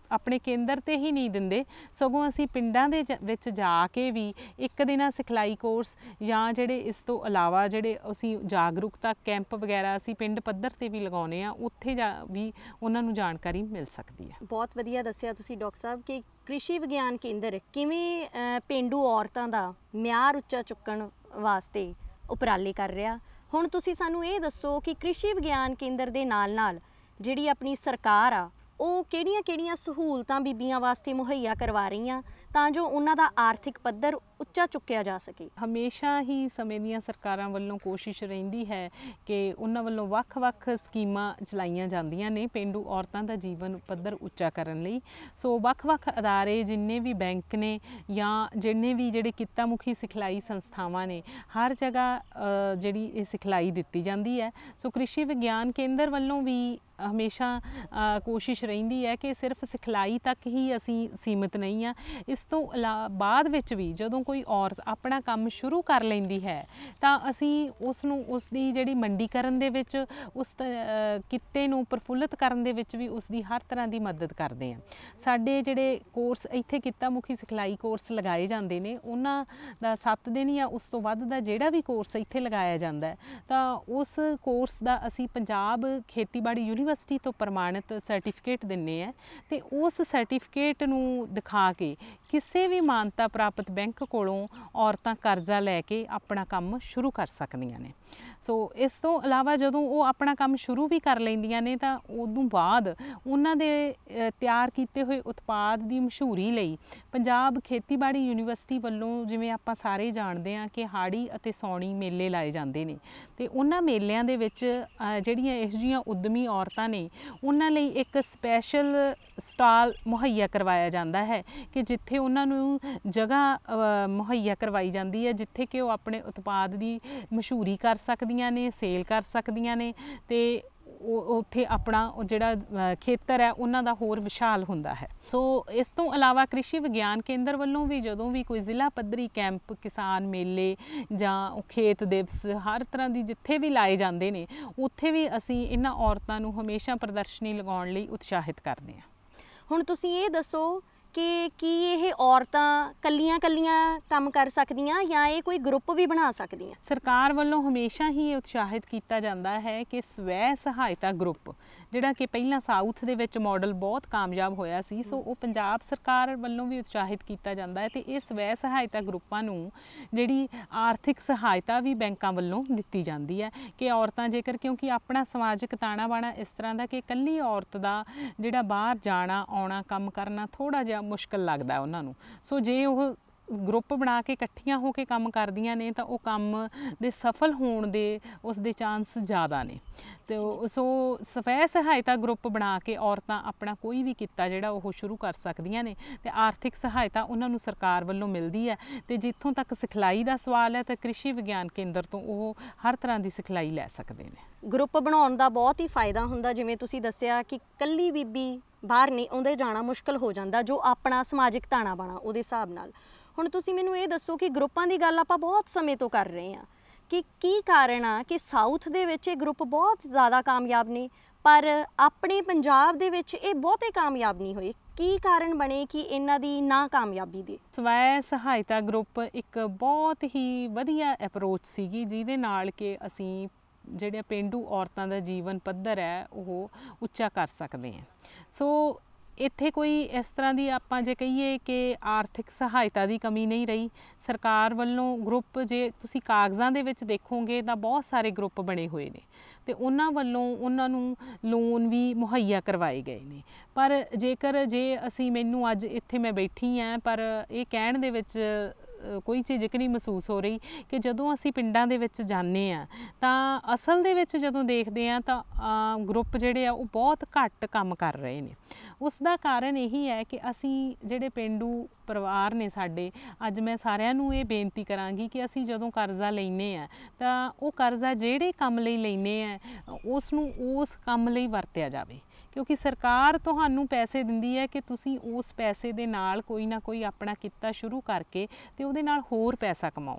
ਆਪਣੇ ਕੇਂਦਰ ਤੇ ਹੀ ਨਹੀਂ ਦਿੰਦੇ, ਸਗੋਂ ਅਸੀਂ ਪਿੰਡਾਂ ਦੇ ਜ- ਵਿੱਚ ਜਾ ਕੇ ਵੀ ਇੱਕ ਦਿਨਾਂ ਸਿਖਲਾਈ ਕੋਰਸ ਜਾਂ ਜਿਹੜੇ ਇਸ ਤੋਂ ਇਲਾਵਾ ਜਿਹੜੇ ਅਸੀਂ ਜਾਗਰੂਕਤਾ ਕੈਂਪ ਵਗੈਰਾ ਅਸੀਂ ਪਿੰਡ ਪੱਧਰ ਤੇ ਵੀ ਲਗਾਉਂਦੇ ਆ, ਉੱਥੇ ਜਾ ਵੀ ਉਹਨਾਂ ਨੂੰ ਜਾਣਕਾਰੀ ਮਿਲ ਸਕਦੀ ਹੈ। ਬਹੁਤ ਵਧੀਆ ਦੱਸਿਆ ਤੁਸੀਂ ਡਾਕਟਰ ਸਾਹਿਬ ਕਿ ਕ੍ਰਿਸ਼ੀ ਵਿਗਿਆਨ ਕੇਂਦਰ ਕਿਵੇਂ ਅ, ਪੇਂਡੂ ਔਰਤਾਂ ਦਾ ਮਿਆਰ ਉੱਚਾ ਚੁੱਕਣ ਵਾਸਤੇ ਉਪਰਾਲੇ ਕਰ ਰਿਹਾ। ਹੁਣ ਤੁਸੀਂ ਸਾਨੂੰ ਇਹ ਦੱਸੋ ਕਿ ਕ੍ਰਿਸ਼ੀ ਵਿਗਿਆਨ ਕੇਂਦਰ ਦੇ ਨਾਲ ਨਾਲ ਜਿਹੜੀ ਆਪਣੀ ਸਰਕਾਰ ਆ ਉਹ ਕਿਹੜੀਆਂ-ਕਿਹੜੀਆਂ ਸਹੂਲਤਾਂ ਬੀਬੀਆਂ ਵਾਸਤੇ ਮੁਹੱਈਆ ਕਰਵਾ ਰਹੀਆਂ ਤਾਂ ਜੋ ਉਹਨਾਂ ਦਾ ਆਰਥਿਕ ਪੱਧਰ ਉੱਚਾ ਚੁੱਕਿਆ ਜਾ ਸਕੇ। ਹਮੇਸ਼ਾ ਹੀ ਸਮੇਂ ਦੀਆਂ ਸਰਕਾਰਾਂ ਵੱਲੋਂ ਕੋਸ਼ਿਸ਼ ਰਹਿੰਦੀ ਹੈ ਕਿ ਉਹਨਾਂ ਵੱਲੋਂ ਵੱਖ-ਵੱਖ ਸਕੀਮਾਂ ਚਲਾਈਆਂ ਜਾਂਦੀਆਂ ਨੇ ਪੇਂਡੂ ਔਰਤਾਂ ਦਾ ਜੀਵਨ ਪੱਧਰ ਉੱਚਾ ਕਰਨ ਲਈ। ਸੋ ਵੱਖ-ਵੱਖ ਅਦਾਰੇ ਜਿੰਨੇ ਵੀ ਬੈਂਕ ਨੇ ਜਾਂ ਜਿੰਨੇ ਵੀ ਜਿਹੜੇ ਕਿੱਤਾ ਮੁਖੀ ਸਿਖਲਾਈ ਸੰਸਥਾਵਾਂ ਨੇ, ਹਰ ਜਗ੍ਹਾ ਅ, ਜਿਹੜੀ ਇਹ ਸਿਖਲਾਈ ਦਿੱਤੀ ਜਾਂਦੀ ਹੈ। ਸੋ ਕ੍ਰਿਸ਼ੀ ਵਿਗਿਆਨ ਕੇਂਦਰ ਵੱਲੋਂ ਵੀ ਹਮੇਸ਼ਾ ਅ, ਕੋਸ਼ਿਸ਼ ਰਹਿੰਦੀ ਹੈ ਕਿ ਸਿਰਫ ਸਿਖਲਾਈ ਤੱਕ ਹੀ ਅਸੀਂ ਸੀਮਿਤ ਨਹੀਂ ਆ। ਇਸ ਤੋਂ ਇਲਾ ਬਾਅਦ ਵਿੱਚ ਵੀ ਜਦੋਂ ਕੋਈ ਔਰਤ ਆਪਣਾ ਕੰਮ ਸ਼ੁਰੂ ਕਰ ਲੈਂਦੀ ਹੈ ਤਾਂ ਅਸੀਂ ਉਸ ਨੂੰ ਉਸ ਦੀ ਜਿਹੜੀ ਮੰਡੀਕਰਨ ਦੇ ਵਿੱਚ ਉਸ ਤ- ਅ, ਕਿੱਤੇ ਨੂੰ ਪ੍ਰਫੁੱਲਿਤ ਕਰਨ ਦੇ ਵਿੱਚ ਵੀ ਉਸ ਦੀ ਹਰ ਤਰ੍ਹਾਂ ਦੀ ਮਦਦ ਕਰਦੇ ਹਾਂ। ਸਾਡੇ ਜਿਹੜੇ ਕੋਰਸ ਇੱਥੇ ਕਿੱਤਾ ਮੁਖੀ ਸਿਖਲਾਈ ਕੋਰਸ ਲਗਾਏ ਜਾਂਦੇ ਨੇ, ਉਹਨਾਂ ਦਾ ਸੱਤ ਦਿਨ ਜਾਂ ਉਸ ਤੋਂ ਵੱਧ ਦਾ ਜਿਹੜਾ ਵੀ ਕੋਰਸ ਇੱਥੇ ਲਗਾਇਆ ਜਾਂਦਾ ਹੈ ਤਾਂ ਉਸ ਕੋਰਸ ਦਾ ਅਸੀਂ ਪੰਜਾਬ ਖੇਤੀਬਾੜੀ ਯੂਨੀਵਰਸਿਟੀ ਤੋਂ ਪ੍ਰਮਾਣਿਤ ਸਰਟੀਫਿਕੇਟ ਦਿੰਦੇ ਆ ਤੇ ਉਸ ਸਰਟੀਫਿਕੇਟ ਨੂੰ ਦਿਖਾ ਕੇ ਕਿਸੇ ਵੀ ਮਾਨਤਾ ਪ੍ਰਾਪਤ ਬੈਂਕ ਕੋਲੋਂ ਔਰਤਾਂ ਕਰਜ਼ਾ ਲੈ ਕੇ ਆਪਣਾ ਕੰਮ ਸ਼ੁਰੂ ਕਰ ਸਕਦੀਆਂ ਨੇ। ਸੋ ਇਸ ਤੋਂ ਇਲਾਵਾ ਜਦੋਂ ਉਹ ਆਪਣਾ ਕੰਮ ਸ਼ੁਰੂ ਵੀ ਕਰ ਲੈਂਦੀਆਂ ਨੇ ਤਾਂ ਉਦੋਂ ਬਾਅਦ ਉਹਨਾਂ ਦੇ ਅ, ਤਿਆਰ ਕੀਤੇ ਹੋਏ ਉਤਪਾਦ ਦੀ ਮਸ਼ਹੂਰੀ ਲਈ ਪੰਜਾਬ ਖੇਤੀਬਾੜੀ ਯੂਨੀਵਰਸਿਟੀ ਵੱਲੋਂ, ਜਿਵੇਂ ਆਪਾਂ ਸਾਰੇ ਜਾਣਦੇ ਹਾਂ ਕਿ ਹਾੜੀ ਅਤੇ ਸੌਣੀ ਮੇਲੇ ਲਾਏ ਜਾਂਦੇ ਨੇ ਤੇ ਉਹਨਾਂ ਮੇਲਿਆਂ ਦੇ ਵਿੱਚ ਅ, ਜਿਹੜੀਆਂ ਇਹੋ ਜਿਹੀਆਂ ਉੱਦਮੀ ਔਰਤਾਂ ਨੇ ਉਹਨਾਂ ਲਈ ਇੱਕ ਸਪੈਸ਼ਲ ਸਟਾਲ ਮੁਹੱਈਆ ਕਰਵਾਇਆ ਜਾਂਦਾ ਹੈ ਕਿ ਜਿੱਥੇ ਉਹਨਾਂ ਨੂੰ ਜਗ੍ਹਾ ਅ, ਮੁਹੱਈਆ ਕਰਵਾਈ ਜਾਂਦੀ ਹੈ ਜਿੱਥੇ ਕਿ ਉਹ ਆਪਣੇ ਉਤਪਾਦ ਦੀ ਮਸ਼ਹੂਰੀ ਕਰ ਸਕਦੀਆਂ ਨੇ, ਸੇਲ ਕਰ ਸਕਦੀਆਂ ਨੇ ਤੇ ਉਹ ਉੱਥੇ ਆਪਣਾ ਉਹ ਜਿਹੜਾ ਅ, ਖੇਤਰ ਹੈ ਉਹਨਾਂ ਦਾ ਹੋਰ ਵਿਸ਼ਾਲ ਹੁੰਦਾ ਹੈ। ਸੋ ਇਸ ਤੋਂ ਇਲਾਵਾ ਕ੍ਰਿਸ਼ੀ ਵਿਗਿਆਨ ਕੇਂਦਰ ਵੱਲੋਂ ਵੀ ਜਦੋਂ ਵੀ ਕੋਈ ਜ਼ਿਲ੍ਹਾ ਪੱਧਰੀ ਕੈਂਪ, ਕਿਸਾਨ ਮੇਲੇ ਜਾਂ ਖੇਤ ਦਿਵਸ ਹਰ ਤਰ੍ਹਾਂ ਦੀ ਜਿੱਥੇ ਵੀ ਲਾਏ ਜਾਂਦੇ ਨੇ ਉੱਥੇ ਵੀ ਅਸੀਂ ਇਹਨਾਂ ਔਰਤਾਂ ਨੂੰ ਹਮੇਸ਼ਾ ਪ੍ਰਦਰਸ਼ਨੀ ਲਗਾਉਣ ਲਈ ਉਤਸ਼ਾਹਿਤ ਕਰਦੇ ਹਾਂ। ਹੁਣ ਤੁਸੀਂ ਇਹ ਦੱਸੋ ਕਿ ਕੀ ਇਹ ਔਰਤਾਂ ਕੱਲੀਆਂ-ਕੱਲੀਆਂ ਕੰਮ ਕਰ ਸਕਦੀਆਂ ਜਾਂ ਇਹ ਕੋਈ ਗਰੁੱਪ ਵੀ ਬਣਾ ਸਕਦੀਆਂ? ਸਰਕਾਰ ਵੱਲੋਂ ਹਮੇਸ਼ਾ ਹੀ ਇਹ ਉਤਸ਼ਾਹਿਤ ਕੀਤਾ ਜਾਂਦਾ ਹੈ ਕਿ ਸਵੈ ਸਹਾਇਤਾ ਗਰੁੱਪ, ਜਿਹੜਾ ਕਿ ਪਹਿਲਾਂ ਸਾਊਥ ਦੇ ਵਿੱਚ ਮਾਡਲ ਬਹੁਤ ਕਾਮਯਾਬ ਹੋਇਆ ਸੀ, ਸੋ ਉਹ ਪੰਜਾਬ ਸਰਕਾਰ ਵੱਲੋਂ ਵੀ ਉਤਸ਼ਾਹਿਤ ਕੀਤਾ ਜਾਂਦਾ ਹੈ ਤੇ ਇਹ ਸਵੈ ਸਹਾਇਤਾ ਗਰੁੱਪਾਂ ਨੂੰ ਜਿਹੜੀ ਆਰਥਿਕ ਸਹਾਇਤਾ ਵੀ ਬੈਂਕਾਂ ਵੱਲੋਂ ਦਿੱਤੀ ਜਾਂਦੀ ਹੈ ਕਿ ਔਰਤਾਂ ਜੇਕਰ, ਕਿਉਂਕਿ ਆਪਣਾ ਸਮਾਜਿਕ ਤਾਣਾ ਬਾਣਾ ਇਸ ਤਰ੍ਹਾਂ ਦਾ ਕਿ ਇਕੱਲੀ ਔਰਤ ਦਾ ਜਿਹੜਾ ਬਾਹਰ ਜਾਣਾ ਆਉਣਾ ਕੰਮ ਕਰਨਾ ਥੋੜ੍ਹਾ ਜਿਹਾ ਮੁਸ਼ਕਲ ਲੱਗਦਾ ਉਹਨਾਂ ਨੂੰ। ਸੋ ਜੇ ਉਹ ਗਰੁੱਪ ਬਣਾ ਕੇ ਇਕੱਠੀਆਂ ਹੋ ਕੇ ਕੰਮ ਕਰਦੀਆਂ ਨੇ ਤਾਂ ਉਹ ਕੰਮ ਦੇ ਸਫਲ ਹੋਣ ਦੇ ਉਸ ਦੇ ਚਾਂਸ ਜ਼ਿਆਦਾ ਨੇ। ਤੇ ਉਹ- ਸੋ ਸਵੈ ਸਹਾਇਤਾ ਗਰੁੱਪ ਬਣਾ ਕੇ ਔਰਤਾਂ ਆਪਣਾ ਕੋਈ ਵੀ ਕਿੱਤਾ ਜਿਹੜਾ ਉਹ ਸ਼ੁਰੂ ਕਰ ਸਕਦੀਆਂ ਨੇ ਤੇ ਆਰਥਿਕ ਸਹਾਇਤਾ ਉਹਨਾਂ ਨੂੰ ਸਰਕਾਰ ਵੱਲੋਂ ਮਿਲਦੀ ਹੈ। ਤੇ ਜਿੱਥੋਂ ਤੱਕ ਸਿਖਲਾਈ ਦਾ ਸਵਾਲ ਹੈ ਤਾਂ ਕ੍ਰਿਸ਼ੀ ਵਿਗਿਆਨ ਕੇਂਦਰ ਤੋਂ ਉਹ ਹਰ ਤਰ੍ਹਾਂ ਦੀ ਸਿਖਲਾਈ ਲੈ ਸਕਦੇ ਨੇ। ਗਰੁੱਪ ਬਣਾਉਣ ਦਾ ਬਹੁਤ ਹੀ ਫਾਇਦਾ ਹੁੰਦਾ, ਜਿਵੇਂ ਤੁਸੀਂ ਦੱਸਿਆ ਕਿ ਕੱਲੀ ਬੀਬੀ ਬਾਹਰ ਨਹੀਂ ਆਉਂਦੇ ਜਾਣਾ ਮੁਸ਼ਕਲ ਹੋ ਜਾਂਦਾ ਜੋ ਆਪਣਾ ਸਮਾਜਿਕ ਤਾਣਾ ਬਾਣਾ ਉਹਦੇ ਹਿਸਾਬ ਨਾਲ। ਹੁਣ ਤੁਸੀਂ ਮੈਨੂੰ ਇਹ ਦੱਸੋ ਕਿ ਗਰੁੱਪਾਂ ਦੀ ਗੱਲ ਆਪਾਂ ਬਹੁਤ ਸਮੇਂ ਤੋਂ ਕਰ ਰਹੇ ਹਾਂ ਕਿ ਕੀ ਕਾਰਨ ਆ ਕਿ ਸਾਊਥ ਦੇ ਵਿੱਚ ਇਹ ਗਰੁੱਪ ਬਹੁਤ ਜ਼ਿਆਦਾ ਕਾਮਯਾਬ ਨੇ ਪਰ ਆਪਣੇ ਪੰਜਾਬ ਦੇ ਵਿੱਚ ਇਹ ਬਹੁਤੇ ਕਾਮਯਾਬ ਨਹੀਂ ਹੋਏ। ਕੀ ਕਾਰਨ ਬਣੇ ਕਿ ਇਹਨਾਂ ਦੀ ਨਾ ਕਾਮਯਾਬੀ ਦੇ? ਸਵੈ ਸਹਾਇਤਾ ਗਰੁੱਪ ਇੱਕ ਬਹੁਤ ਹੀ ਵਧੀਆ ਅਪਰੋਚ ਸੀਗੀ ਜਿਹਦੇ ਨਾਲ ਕਿ ਅਸੀਂ ਜਿਹੜੇ ਪੇਂਡੂ ਔਰਤਾਂ ਦਾ ਜੀਵਨ ਪੱਧਰ ਹੈ ਉਹ ਉੱਚਾ ਕਰ ਸਕਦੇ ਹਾਂ। ਸੋ ਇੱਥੇ ਕੋਈ ਇਸ ਤਰ੍ਹਾਂ ਦੀ ਆਪਾਂ ਜੇ ਕਹੀਏ ਕਿ ਆਰਥਿਕ ਸਹਾਇਤਾ ਦੀ ਕਮੀ ਨਹੀਂ ਰਹੀ। ਸਰਕਾਰ ਵੱਲੋਂ ਗਰੁੱਪ ਜੇ ਤੁਸੀਂ ਕਾਗਜ਼ਾਂ ਦੇ ਵਿੱਚ ਦੇਖੋਗੇ ਤਾਂ ਬਹੁਤ ਸਾਰੇ ਗਰੁੱਪ ਬਣੇ ਹੋਏ ਨੇ ਤੇ ਉਹਨਾਂ ਵੱਲੋਂ ਉਹਨਾਂ ਨੂੰ ਲੋਨ ਵੀ ਮੁਹੱਈਆ ਕਰਵਾਏ ਗਏ ਨੇ। ਪਰ ਜੇਕਰ ਜੇ ਅਸੀਂ ਮੈਨੂੰ ਅੱਜ ਇੱਥੇ ਮੈਂ ਬੈਠੀ ਹਾਂ ਪਰ ਇਹ ਕਹਿਣ ਦੇ ਵਿੱਚ ਕੋਈ ਝਿਜਕ ਨਹੀਂ ਮਹਿਸੂਸ ਹੋ ਰਹੀ ਕਿ ਜਦੋਂ ਅਸੀਂ ਪਿੰਡਾਂ ਦੇ ਵਿੱਚ ਜਾਂਦੇ ਹਾਂ ਤਾਂ ਅਸਲ ਦੇ ਵਿੱਚ ਜਦੋਂ ਦੇਖਦੇ ਹਾਂ ਤਾਂ ਗਰੁੱਪ ਜਿਹੜੇ ਆ ਉਹ ਬਹੁਤ ਘੱਟ ਕੰਮ ਕਰ ਰਹੇ ਨੇ। ਉਸ ਦਾ ਕਾਰਨ ਇਹੀ ਹੈ ਕਿ ਅਸੀਂ ਜਿਹੜੇ ਪੇਂਡੂ ਪਰਿਵਾਰ ਨੇ ਸਾਡੇ, ਅੱਜ ਮੈਂ ਸਾਰਿਆਂ ਨੂੰ ਇਹ ਬੇਨਤੀ ਕਰਾਂਗੀ ਕਿ ਅਸੀਂ ਜਦੋਂ ਕਰਜ਼ਾ ਲੈਂਦੇ ਹਾਂ ਤਾਂ ਉਹ ਕਰਜ਼ਾ ਜਿਹੜੇ ਕੰਮ ਲਈ ਲੈਂਦੇ ਆ ਉਸ ਨੂੰ ਉਸ ਕੰਮ ਲਈ ਵਰਤਿਆ ਜਾਵੇ, ਕਿਉਂਕਿ ਸਰਕਾਰ ਤੁਹਾਨੂੰ ਪੈਸੇ ਦਿੰਦੀ ਹੈ ਕਿ ਤੁਸੀਂ ਉਸ ਪੈਸੇ ਦੇ ਨਾਲ ਕੋਈ ਨਾ ਕੋਈ ਆਪਣਾ ਕਿੱਤਾ ਸ਼ੁਰੂ ਕਰਕੇ ਤੇ ਉਹਦੇ ਨਾਲ ਹੋਰ ਪੈਸਾ ਕਮਾਓ।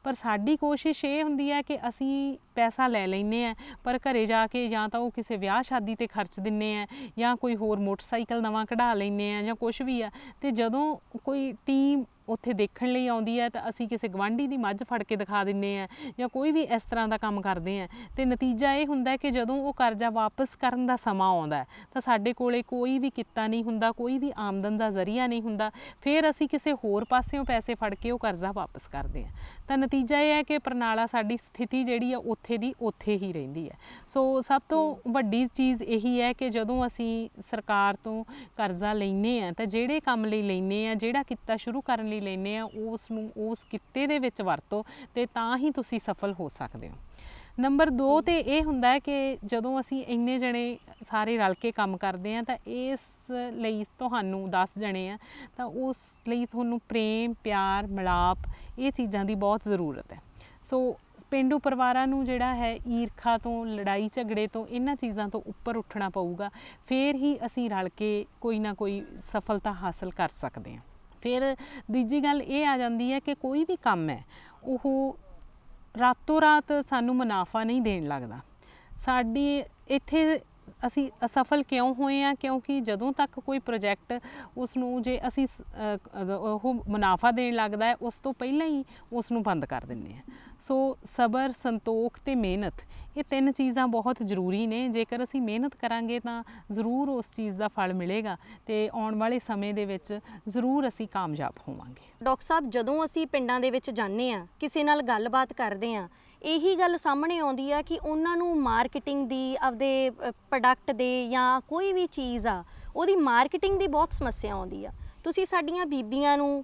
पर साडी कोशिश ये हुंदी है कि असी पैसा लै लैंदे आ पर घरे जाके या तो वो किसी ब्याह शादी ते खर्च दिंने आ या कोई होर मोटरसाइकिल नवां कढ़ा लैंदे आ या कुछ भी आ। ते जदों कोई टीम उत्थे देखण लई आउंदी है तो असी किसी गवांढी दी मੱਝ फड़ के दिखा दिंने आ या कोई भी इस तरह का काम करते हैं। तो नतीजा ये हुंदा है कि जदों वो करजा वापस करन दा समा आउंदा है तो साडे कोले कोई भी किੱਤਾ नहीं हुंदा, कोई भी आमदन का जरिया नहीं हुंदा। फिर असी किसी होर पासियों पैसे फड़ के वो करजा वापस करते हैं। तो नतीजा ये है कि प्रणाला साडी स्थिति जिहड़ी आ उत्थे दी उत्थे ही रहिंदी है। सो सब तो वड्डी चीज़ यही है कि जदों असी सरकार तो करजा लैंदे आ तो जिहड़े काम लई लैंदे आ, जिहड़ा किੱਤਾ शुरू करन लई लैंदे आ, उस नूं उस किੱਤੇ दे विच वरतो ते तां ही तुसीं सफल हो सकदे हो। नंबर दो तो ये हुंदा है कि जदों असी इन्ने जने सारे रल के काम करते हैं तो इस ਲਈ ਤੁਹਾਨੂੰ दस जने आ तो उस ਲਈ ਤੁਹਾਨੂੰ प्रेम प्यार मिलाप ये चीज़ों की बहुत ज़रूरत है। सो पेंडू परिवारां नूं जिहड़ा है ईरखा तो लड़ाई झगड़े तो इन्हां चीज़ों तो उपर उठना पऊगा, फिर ही असी रल के कोई ना कोई सफलता हासिल कर सकते हैं। फिर दूजी गल ये आ जाती है कि कोई भी काम है वो रातों रात सानू मुनाफा नहीं देन लगदा। साडी इत्थे असी असफल क्यों होए हैं क्योंकि जदों तक कोई प्रोजैक्ट उसनूं जे असी वो मुनाफा देन लगदा है उस तो पहला ही उसनूं बंद कर दिंदे हैं। सो सबर संतोख ते मेहनत ये तीन चीज़ां बहुत जरूरी ने। जेकर असी मेहनत करांगे तो जरूर उस चीज़ का फल मिलेगा तो आने वाले समय दे विच जरूर असी कामयाब होवांगे। डॉक्टर साहब जदों असी पिंडां दे विच जांदे आ किसी नाल गलबात करदे आ यही गल सामने आउंदी है कि उन्हां नूं मार्केटिंग दी आपदे प्रोडक्ट दे या कोई भी चीज़ आ उहदी मार्केटिंग दी बहुत समस्या आउंदी आ। तुसीं साडीआं बीबीआं नूं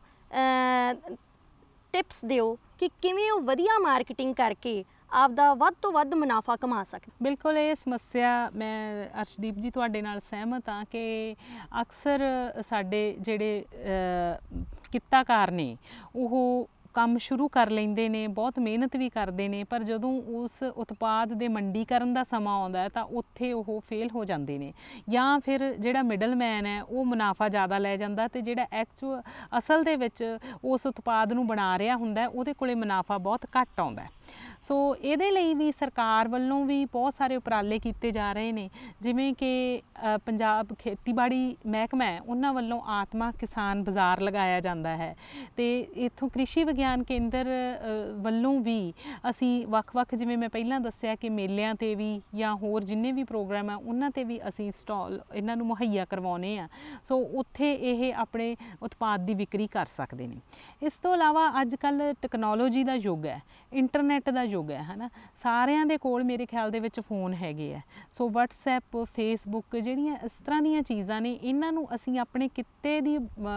टिप्स दिओ कि किवें वो वधिया मार्केटिंग करके आपदा वध तो वध मुनाफा कमा सकते। बिल्कुल ये समस्या मैं अर्शदीप जी तुहाडे नाल सहमत हाँ कि अक्सर साडे जिहड़े किੱਤਾकार ने वो ਕੰਮ शुरू कर लेंदे ने, बहुत मेहनत भी करते हैं, पर जदों उस उत्पाद के मंडीकरण का समा आउंदा है तो उत्थे वो फेल हो जाते हैं या फिर जिहड़ा मिडल मैन है वो मुनाफा ज़्यादा लै जांदा ते जिहड़ा एक्चुअल असल दे विच उस उत्पाद नूं बना रहा हुंदा उहदे कोले मुनाफा बहुत घट आउंदा है। सो इहदे लई भी सरकार वल्लों भी बहुत सारे उपराले किए जा रहे हैं जिवें कि पंजाब खेतीबाड़ी महकमा है उन्हां वल्लों आत्मा किसान बाज़ार लगाया जाता है तो इत्थों कृषि विग्यान केंद्र वल्लों भी असी वख-वख जिवें मैं पहलां दस्सिया कि मेलिਆਂ ते भी या होर जिन्ने भी प्रोग्राम है उन्हां ते भी असी स्टॉल इन्हां नूं मुहैया करवाउने आ। सो उत्थे ये अपने उत्पाद की विक्री कर सकते हैं। इस तो इलावा अजकल टैक्नोलॉजी का युग है, इंटरनेट का युग है है ना, सारिਆਂ ਦੇ ਕੋਲ ਮੇਰੇ ਖਿਆਲ ਦੇ ਵਿੱਚ ਫੋਨ ਹੈਗੇ ਆ। सो WhatsApp फेसबुक ਜਿਹੜੀਆਂ इस तरह ਦੀਆਂ ਚੀਜ਼ਾਂ ਨੇ ਇਹਨਾਂ ਨੂੰ ਅਸੀਂ ਆਪਣੇ ਕਿੱਤੇ ਦੀ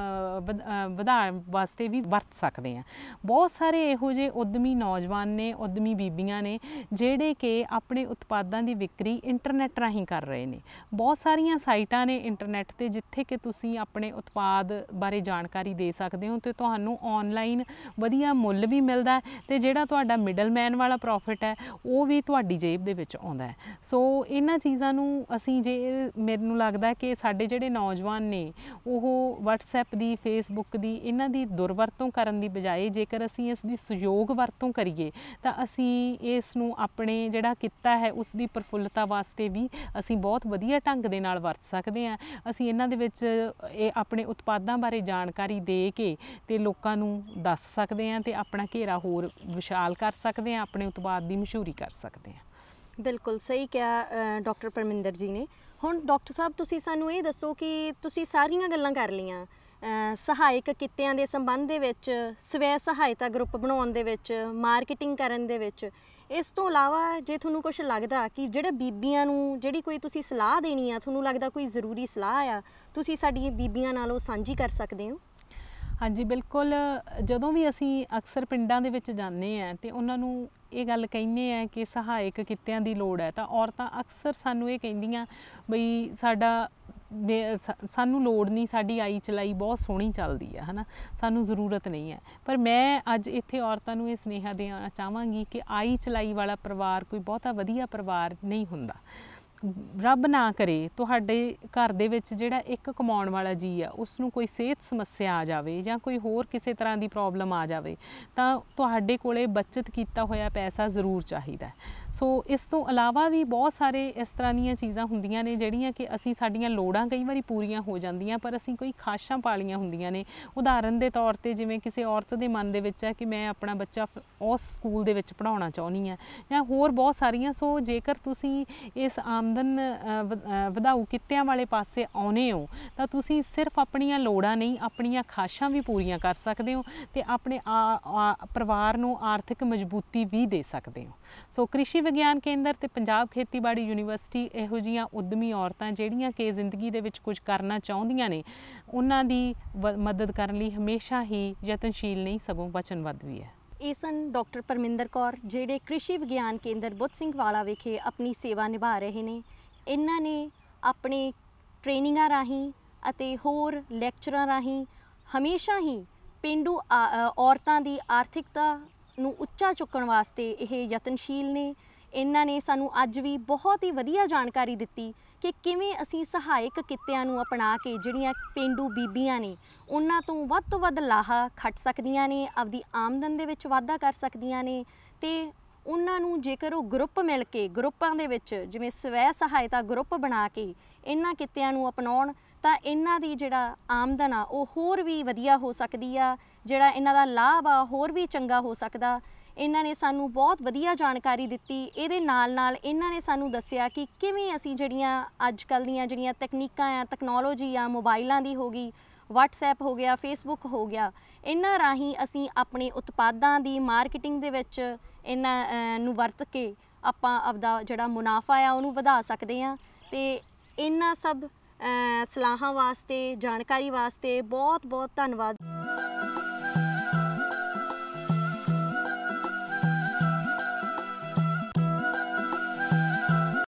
ਵਧਾਉਣ ਵਾਸਤੇ ਵੀ ਵਰਤ ਸਕਦੇ ਹਾਂ। ਬਹੁਤ ਸਾਰੇ ਇਹੋ ਜਿਹੇ ਉਦਮੀ ਨੌਜਵਾਨ ਨੇ, ਉਦਮੀ ਬੀਬੀਆਂ ਨੇ ਜਿਹੜੇ ਕਿ ਆਪਣੇ ਉਤਪਾਦਾਂ ਦੀ ਵਿਕਰੀ ਇੰਟਰਨੈਟ ਰਾਹੀਂ ਕਰ ਰਹੇ ਨੇ। ਬਹੁਤ ਸਾਰੀਆਂ ਸਾਈਟਾਂ ਨੇ ਇੰਟਰਨੈਟ ਤੇ ਜਿੱਥੇ ਕਿ ਤੁਸੀਂ ਆਪਣੇ ਉਤਪਾਦ ਬਾਰੇ ਜਾਣਕਾਰੀ ਦੇ ਸਕਦੇ ਹੋ ਤੇ ਤੁਹਾਨੂੰ ਆਨਲਾਈਨ ਵਧੀਆ ਮੁੱਲ ਵੀ ਮਿਲਦਾ ਤੇ ਜਿਹੜਾ ਤੁਹਾਡਾ ਮਿਡਲਮੈਨ वाला प्रॉफिट है वो भी तुहाडी जेब दे विच आउंदा है। सो इन्हां चीज़ां नूं असीं जे मैनूं लगदा कि साडे जिहड़े नौजवान ने वो WhatsApp दी फेसबुक दी इन्हां दी दुरवरतों करन दी बजाए जेकर असीं इस दी सहयोग वरतों करिए तां असीं इस नूं अपने जिहड़ा किੱਤਾ है उस दी प्रफुल्लता वास्ते भी असीं बहुत वधिया ढंग दे नाल वरत सकदे हां। असीं इन्हां दे विच अपने उत्पादां बारे जानकारी दे के ते लोकां नूं दस सकदे हां ते अपना घेरा होर विशाल कर सकदे हां, अपने उत्पाद की मशहूरी कर सकते हैं। बिल्कुल सही कहा डॉक्टर परमिंदर जी ने। हुण डॉक्टर साहब तुसीं सानूं ये दसो कि तुसीं सारियां गल्लां कर लईआं सहायक किੱਤਿਆਂ ਦੇ संबंध ਦੇ ਵਿੱਚ, ਸਵੈ ਸਹਾਇਤਾ ਗਰੁੱਪ ਬਣਾਉਣ ਦੇ ਵਿੱਚ, ਮਾਰਕੀਟਿੰਗ ਕਰਨ ਦੇ ਵਿੱਚ। ਇਸ ਤੋਂ ਇਲਾਵਾ ਜੇ ਤੁਹਾਨੂੰ ਕੁਝ ਲੱਗਦਾ ਕਿ ਜਿਹੜੇ ਬੀਬੀਆਂ ਨੂੰ ਜਿਹੜੀ ਕੋਈ ਤੁਸੀਂ ਸਲਾਹ ਦੇਣੀ ਆ, ਤੁਹਾਨੂੰ ਲੱਗਦਾ ਕੋਈ ਜ਼ਰੂਰੀ ਸਲਾਹ ਆ, ਤੁਸੀਂ ਸਾਡੀਆਂ ਬੀਬੀਆਂ ਨਾਲ ਉਹ ਸਾਂਝੀ ਕਰ ਸਕਦੇ ਹੋ। हाँ जी बिल्कुल, जदों भी असी अक्सर पिंडां दे विच जाने हैं तो उन्होंने ये गल कहने हैं कि सहायक किੱਤਿਆਂ ਦੀ लोड़ है तो औरतां अक्सर सानू ये कहंदियां बई साडा सानू लोड़ नहीं, साडी आई चलाई बहुत सोहनी चलदी है है ना, सानू ज़रूरत नहीं है। पर मैं अज इत्थे औरतां नू ये सुनेहा देना चाहांगी कि आई चलाई वाला परिवार कोई बहुता वधिया परिवार नहीं हुंदा। ਰੱਬ ਨਾ ਕਰੇ ਤੁਹਾਡੇ ਘਰ ਦੇ ਵਿੱਚ ਜਿਹੜਾ ਇੱਕ ਕਮਾਉਣ ਵਾਲਾ ਜੀ ਆ ਉਸ ਨੂੰ ਕੋਈ ਸਿਹਤ ਸਮੱਸਿਆ ਆ ਜਾਵੇ ਜਾਂ ਕੋਈ ਹੋਰ ਕਿਸੇ ਤਰ੍ਹਾਂ ਦੀ ਪ੍ਰੋਬਲਮ ਆ ਜਾਵੇ ਤਾਂ ਤੁਹਾਡੇ ਕੋਲੇ ਬਚਤ ਕੀਤਾ ਹੋਇਆ ਪੈਸਾ ਜ਼ਰੂਰ ਚਾਹੀਦਾ। ਸੋ ਇਸ ਤੋਂ ਇਲਾਵਾ ਵੀ ਬਹੁਤ ਸਾਰੇ ਇਸ ਤਰ੍ਹਾਂ ਦੀਆਂ ਚੀਜ਼ਾਂ ਹੁੰਦੀਆਂ ਨੇ ਜਿਹੜੀਆਂ ਕਿ ਅਸੀਂ ਸਾਡੀਆਂ ਲੋੜਾਂ ਕਈ ਵਾਰੀ ਪੂਰੀਆਂ ਹੋ ਜਾਂਦੀਆਂ ਪਰ ਅਸੀਂ ਕੋਈ ਖਾਸ਼ਾਂ ਪਾਲੀਆਂ ਹੁੰਦੀਆਂ ਨੇ। ਉਦਾਹਰਨ ਦੇ ਤੌਰ 'ਤੇ ਜਿਵੇਂ ਕਿਸੇ ਔਰਤ ਦੇ ਮਨ ਦੇ ਵਿੱਚ ਹੈ ਕਿ ਮੈਂ ਆਪਣਾ ਬੱਚਾ ਉਸ ਸਕੂਲ ਦੇ ਵਿੱਚ ਪੜ੍ਹਾਉਣਾ ਚਾਹੁੰਦੀ ਹਾਂ ਜਾਂ ਹੋਰ ਬਹੁਤ ਸਾਰੀਆਂ। ਸੋ ਜੇਕਰ ਤੁਸੀਂ ਇਸ ਆਮਦਨ ਵਧਾਊ ਕਿੱਤਿਆਂ ਵਾਲੇ ਪਾਸੇ ਆਉਨੇ ਹੋ ਤਾਂ ਤੁਸੀਂ ਸਿਰਫ ਆਪਣੀਆਂ ਲੋੜਾਂ ਨਹੀਂ ਆਪਣੀਆਂ ਖਾਸ਼ਾਂ ਵੀ ਪੂਰੀਆਂ ਕਰ ਸਕਦੇ ਹੋ ਤੇ ਆਪਣੇ ਪਰਿਵਾਰ ਨੂੰ ਆਰਥਿਕ ਮਜ਼ਬੂਤੀ ਵੀ ਦੇ ਸਕਦੇ ਹੋ। ਸੋ ਕ੍ਰਿਸ਼ੀ ਵਿਗਿਆਨ ਕੇਂਦਰ ਤੇ ਪੰਜਾਬ ਖੇਤੀਬਾੜੀ ਯੂਨੀਵਰਸਿਟੀ ਇਹੋ ਜਿਹੀਆਂ ਉਦਮੀ ਔਰਤਾਂ ਜਿਹੜੀਆਂ ਕਿ ਜ਼ਿੰਦਗੀ ਦੇ ਵਿੱਚ ਕੁਝ ਕਰਨਾ ਚਾਹੁੰਦੀਆਂ ਨੇ ਉਹਨਾਂ ਦੀ ਮਦਦ ਕਰਨ ਲਈ ਹਮੇਸ਼ਾ ਹੀ ਯਤਨਸ਼ੀਲ ਨਹੀਂ ਸਗੋਂ ਵਚਨਬੱਧ ਵੀ ਹੈ। ਇਹ ਸਨ ਡਾਕਟਰ ਪਰਮਿੰਦਰ ਕੌਰ ਜਿਹੜੇ ਕ੍ਰਿਸ਼ੀ ਵਿਗਿਆਨ ਕੇਂਦਰ ਬੁੱਧ ਸਿੰਘ ਵਾਲਾ ਵਿਖੇ ਆਪਣੀ ਸੇਵਾ ਨਿਭਾ ਰਹੇ ਨੇ। ਇਹਨਾਂ ਨੇ ਆਪਣੇ ਟ੍ਰੇਨਿੰਗਾਂ ਰਾਹੀਂ ਅਤੇ ਹੋਰ ਲੈਕਚਰਾਂ ਰਾਹੀਂ ਹਮੇਸ਼ਾ ਹੀ ਪੇਂਡੂ ਔਰਤਾਂ ਦੀ ਆਰਥਿਕਤਾ ਨੂੰ ਉੱਚਾ ਚੁੱਕਣ ਵਾਸਤੇ ਇਹ ਯਤਨਸ਼ੀਲ ਨੇ। ਇਹਨਾਂ ਨੇ ਸਾਨੂੰ ਅੱਜ ਵੀ ਬਹੁਤ ਹੀ ਵਧੀਆ ਜਾਣਕਾਰੀ ਦਿੱਤੀ ਕਿ ਕਿਵੇਂ ਅਸੀਂ ਸਹਾਇਕ ਕਿੱਤਿਆਂ ਨੂੰ ਅਪਣਾ ਕੇ ਜਿਹੜੀਆਂ ਪੇਂਡੂ ਬੀਬੀਆਂ ਨੇ ਉਹਨਾਂ ਤੋਂ ਵੱਧ ਤੋਂ ਵੱਧ ਲਾਹਾ ਖੱਟ ਸਕਦੀਆਂ ਨੇ, ਆਪਦੀ ਆਮਦਨ ਦੇ ਵਿੱਚ ਵਾਧਾ ਕਰ ਸਕਦੀਆਂ ਨੇ ਤੇ ਉਹਨਾਂ ਨੂੰ ਜੇਕਰ ਉਹ ਗਰੁੱਪ ਮਿਲ ਕੇ ਗਰੁੱਪਾਂ ਦੇ ਵਿੱਚ ਜਿਵੇਂ ਸਵੈ ਸਹਾਇਤਾ ਗਰੁੱਪ ਬਣਾ ਕੇ ਇਹਨਾਂ ਕਿੱਤਿਆਂ ਨੂੰ ਅਪਣਾਉਣ ਤਾਂ ਇਹਨਾਂ ਦੀ ਜਿਹੜਾ ਆਮਦਨ ਆ ਉਹ ਹੋਰ ਵੀ ਵਧੀਆ ਹੋ ਸਕਦੀ ਆ, ਜਿਹੜਾ ਇਹਨਾਂ ਦਾ ਲਾਭ ਆ ਹੋਰ ਵੀ ਚੰਗਾ ਹੋ ਸਕਦਾ। ਇਹਨਾਂ ਨੇ ਸਾਨੂੰ ਬਹੁਤ ਵਧੀਆ ਜਾਣਕਾਰੀ ਦਿੱਤੀ। ਇਹਦੇ ਨਾਲ ਨਾਲ ਇਹਨਾਂ ਨੇ ਸਾਨੂੰ ਦੱਸਿਆ ਕਿ ਕਿਵੇਂ ਅਸੀਂ ਜਿਹੜੀਆਂ ਅੱਜ ਕੱਲ੍ਹ ਦੀਆਂ ਜਿਹੜੀਆਂ ਤਕਨੀਕਾਂ ਆ, ਤਕਨੋਲੋਜੀ ਆ, ਮੋਬਾਈਲਾਂ ਦੀ ਹੋ ਗਈ, ਵਟਸਐਪ ਹੋ ਗਿਆ, ਫੇਸਬੁੱਕ ਹੋ ਗਿਆ, ਇਹਨਾਂ ਰਾਹੀਂ ਅਸੀਂ ਆਪਣੇ ਉਤਪਾਦਾਂ ਦੀ ਮਾਰਕੀਟਿੰਗ ਦੇ ਵਿੱਚ ਇਹਨਾਂ ਨੂੰ ਵਰਤ ਕੇ ਆਪਾਂ ਆਪਦਾ ਜਿਹੜਾ ਮੁਨਾਫਾ ਆ ਉਹਨੂੰ ਵਧਾ ਸਕਦੇ ਹਾਂ। ਤੇ ਇਹਨਾਂ ਸਭ ਸਲਾਹਾਂ ਵਾਸਤੇ, ਜਾਣਕਾਰੀ ਵਾਸਤੇ ਬਹੁਤ ਬਹੁਤ ਧੰਨਵਾਦ।